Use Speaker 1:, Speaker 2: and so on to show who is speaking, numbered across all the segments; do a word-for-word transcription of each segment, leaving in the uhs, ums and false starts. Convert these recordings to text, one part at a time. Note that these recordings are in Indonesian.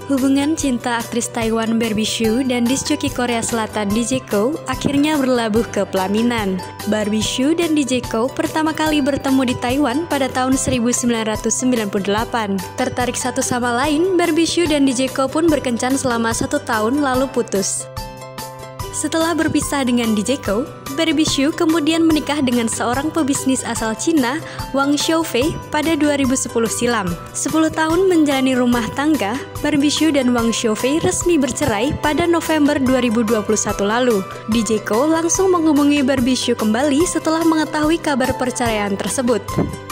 Speaker 1: Hubungan cinta aktris Taiwan Barbie Hsu dan disjoki Korea Selatan D J Ko akhirnya berlabuh ke pelaminan. Barbie Hsu dan D J Ko pertama kali bertemu di Taiwan pada tahun seribu sembilan ratus sembilan puluh delapan. Tertarik satu sama lain, Barbie Hsu dan D J Ko pun berkencan selama satu tahun lalu putus. Setelah berpisah dengan D J Ko, Barbie Hsu kemudian menikah dengan seorang pebisnis asal Cina, Wang Xiaofei, pada dua ribu sepuluh silam. sepuluh tahun menjalani rumah tangga, Barbie Hsu dan Wang Xiaofei resmi bercerai pada November dua ribu dua puluh satu lalu. D J Ko langsung menghubungi Barbie Hsu kembali setelah mengetahui kabar perceraian tersebut.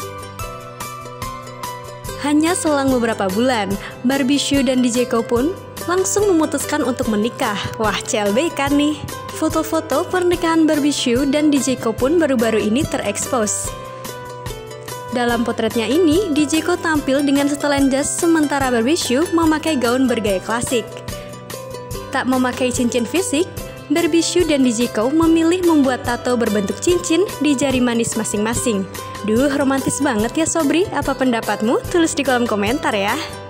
Speaker 1: Hanya selang beberapa bulan, Barbie Hsu dan D J Ko pun langsung memutuskan untuk menikah. Wah, C L B kan nih. Foto-foto pernikahan Barbie Hsu dan D J Ko pun baru-baru ini terekspos. Dalam potretnya ini, D J Ko tampil dengan setelan jas sementara Barbie Hsu memakai gaun bergaya klasik. Tak memakai cincin fisik, Barbie Hsu dan D J Ko memilih membuat tato berbentuk cincin di jari manis masing-masing. Duh, romantis banget ya Sobri. Apa pendapatmu? Tulis di kolom komentar ya.